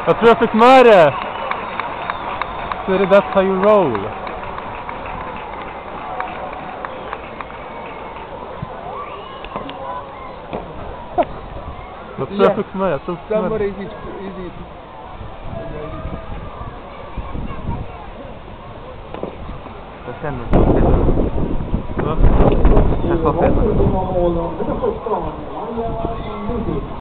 Jag tror jag fick med det. Så är det That's How You Roll. Jag tror jag fick med det. Somebody easy. Jag känner mig så fel. Jag får fel.